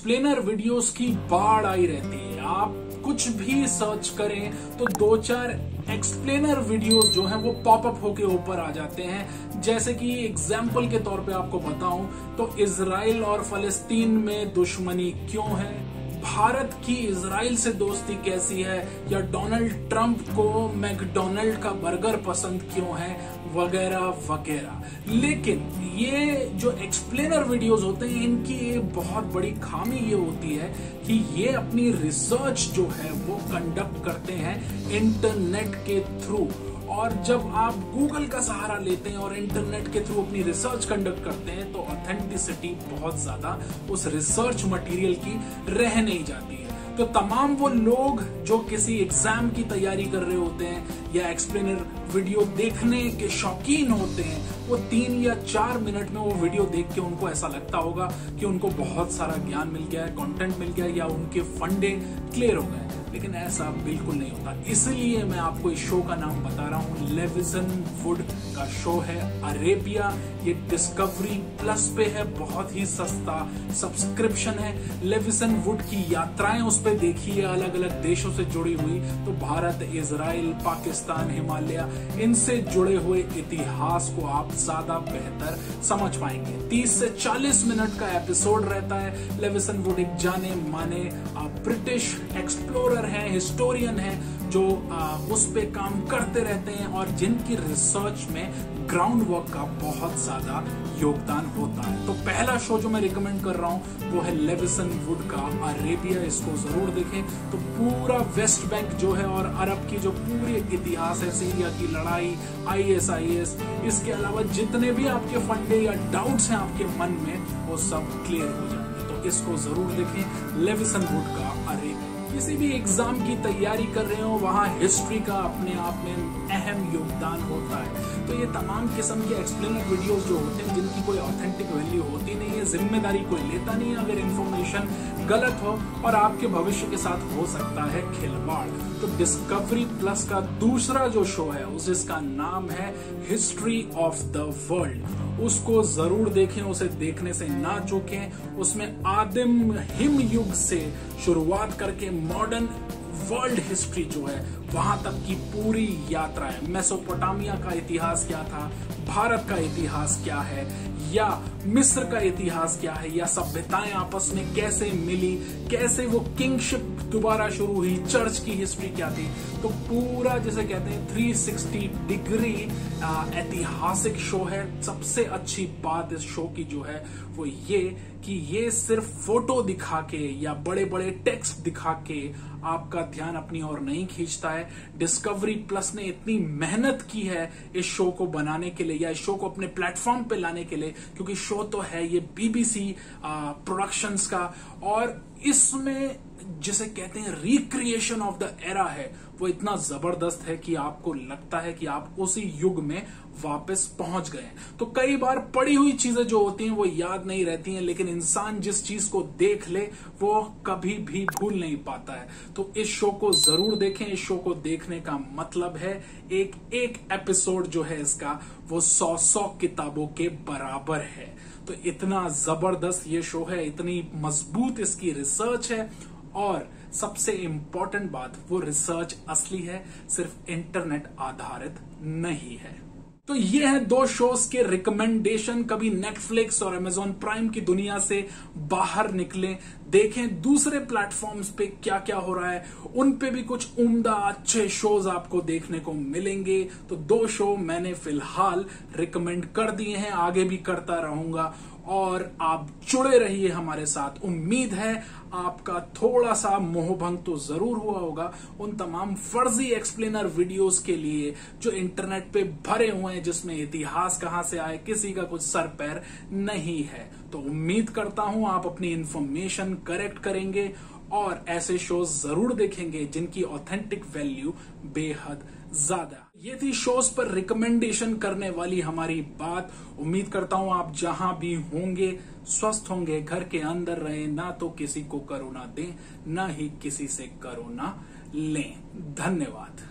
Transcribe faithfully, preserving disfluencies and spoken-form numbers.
Explainer videos की बाढ़ आई रहती है। आप कुछ भी सर्च करें तो दो चार एक्सप्लेनर वीडियोस जो हैं वो पॉपअप होके ऊपर आ जाते हैं। जैसे कि एग्जाम्पल के तौर पे आपको बताऊं तो इजराइल और फलस्तीन में दुश्मनी क्यों है, भारत की इजराइल से दोस्ती कैसी है, या डोनाल्ड ट्रंप को मैकडोनल्ड का बर्गर पसंद क्यों है, वगैरह वगैरह। लेकिन ये जो एक्सप्लेनर वीडियोस होते हैं इनकी एक बहुत बड़ी खामी ये होती है कि ये अपनी रिसर्च जो है वो कंडक्ट करते हैं इंटरनेट के थ्रू। और जब आप गूगल का सहारा लेते हैं और इंटरनेट के थ्रू अपनी रिसर्च कंडक्ट करते हैं तो ऑथेंटिसिटी बहुत ज्यादा उस रिसर्च मटेरियल की रह नहीं जाती है। तो तमाम वो लोग जो किसी एग्जाम की तैयारी कर रहे होते हैं या एक्सप्लेनर वीडियो देखने के शौकीन होते हैं, वो तीन या चार मिनट में वो वीडियो देख के उनको ऐसा लगता होगा कि उनको बहुत सारा ज्ञान मिल गया है, कंटेंट मिल गया है, या उनके फंडे क्लियर हो गए। लेकिन ऐसा बिल्कुल नहीं होता। इसलिए मैं आपको इस शो का नाम बता रहा हूं। लेविसन वुड का शो है अरेबिया। ये डिस्कवरी प्लस पे है, बहुत ही सस्ता सब्सक्रिप्शन है। लेविसन वुड की यात्राएं उस पे देखिए, अलग अलग देशों से जुड़ी हुई। तो भारत, इजराइल, पाकिस्तान, हिमालय, इनसे जुड़े हुए इतिहास को आप ज्यादा बेहतर समझ पाएंगे। तीस से चालीस मिनट का एपिसोड रहता है। लेविसन वुड एक जाने माने ब्रिटिश एक्सप्लोरर हैं, हिस्टोरियन हैं, जो आ, उस पे काम करते रहते हैं और जिनकी रिसर्च में ग्राउंड वर्क का बहुत ज्यादा योगदान होता है। तो पहला शो जो मैं रिकमेंड कर रहा हूं वो है लेविसन वुड का अरेबिया। इसको जरूर देखें। तो पूरा वेस्ट बैंक जो है और अरब की जो पूरी इतिहास है, सीरिया की लड़ाई, आई एस आई एस, इसके अलावा जितने भी आपके फंडे या डाउट्स हैं आपके मन में, वो सब क्लियर हो जाएंगे। तो इसको जरूर देखें, लेविसन वुड का अरेबिया। किसी भी एग्जाम की तैयारी कर रहे हो वहां हिस्ट्री का अपने आप में अहम योगदान होता है। तो ये तमाम किस्म के एक्सप्लेनर वीडियोस जो होते हैं जिनकी कोई ऑथेंटिक वैल्यू होती नहीं है, जिम्मेदारी कोई लेता नहीं है अगर इंफॉर्मेशन गलत हो, और आपके भविष्य के साथ हो सकता है खिलवाड़। तो डिस्कवरी प्लस का दूसरा जो शो है उस जिसका नाम है हिस्ट्री ऑफ द वर्ल्ड, उसको जरूर देखें। उसे देखने से ना चूकें। उसमें आदिम हिम युग से शुरुआत करके मॉडर्न वर्ल्ड हिस्ट्री जो है वहां तक की पूरी यात्रा है। मेसोपोटामिया का इतिहास क्या था, भारत का इतिहास क्या है, या मिस्र का इतिहास क्या है, या सभ्यताएं आपस में कैसे मिली, कैसे वो किंगशिप दोबारा शुरू हुई, चर्च की हिस्ट्री क्या थी। तो पूरा जिसे कहते हैं तीन सौ साठ डिग्री ऐतिहासिक शो है। सबसे अच्छी बात इस शो की जो है वो ये कि ये सिर्फ फोटो दिखा के या बड़े बड़े टेक्स्ट दिखा के आपका ध्यान अपनी ओर नहीं खींचता है। डिस्कवरी प्लस ने इतनी मेहनत की है इस शो को बनाने के लिए या इस शो को अपने प्लेटफॉर्म पे लाने के लिए, क्योंकि शो तो है ये बीबीसी प्रोडक्शंस का, और इसमें जिसे कहते हैं रिक्रिएशन ऑफ द एरा है वो इतना जबरदस्त है कि आपको लगता है कि आप उसी युग में वापस पहुंच गए। तो कई बार पढ़ी हुई चीजें जो होती हैं वो याद नहीं रहती हैं, लेकिन इंसान जिस चीज को देख ले वो कभी भी भूल नहीं पाता है। तो इस शो को जरूर देखें। इस शो को देखने का मतलब है एक एक एपिसोड जो है इसका वो सौ सौ किताबों के बराबर है। तो इतना जबरदस्त ये शो है, इतनी मजबूत इसकी रिसर्च है, और सबसे इंपॉर्टेंट बात वो रिसर्च असली है, सिर्फ इंटरनेट आधारित नहीं है। तो ये है दो शोज के रिकमेंडेशन। कभी नेटफ्लिक्स और अमेजॉन प्राइम की दुनिया से बाहर निकलें, देखें दूसरे प्लेटफॉर्म्स पे क्या क्या हो रहा है, उन पे भी कुछ उम्दा अच्छे शोज आपको देखने को मिलेंगे। तो दो शो मैंने फिलहाल रिकमेंड कर दिए हैं, आगे भी करता रहूंगा, और आप जुड़े रहिए हमारे साथ। उम्मीद है आपका थोड़ा सा मोहभंग तो जरूर हुआ होगा उन तमाम फर्जी एक्सप्लेनर वीडियोस के लिए जो इंटरनेट पे भरे हुए हैं, जिसमें इतिहास कहां से आए किसी का कुछ सर पैर नहीं है। तो उम्मीद करता हूं आप अपनी इंफॉर्मेशन करेक्ट करेंगे और ऐसे शोज जरूर देखेंगे जिनकी ऑथेंटिक वैल्यू बेहद ज्यादा। ये थी शोज पर रिकमेंडेशन करने वाली हमारी बात। उम्मीद करता हूं आप जहां भी होंगे स्वस्थ होंगे, घर के अंदर रहें, ना तो किसी को कोरोना दें ना ही किसी से कोरोना लें। धन्यवाद।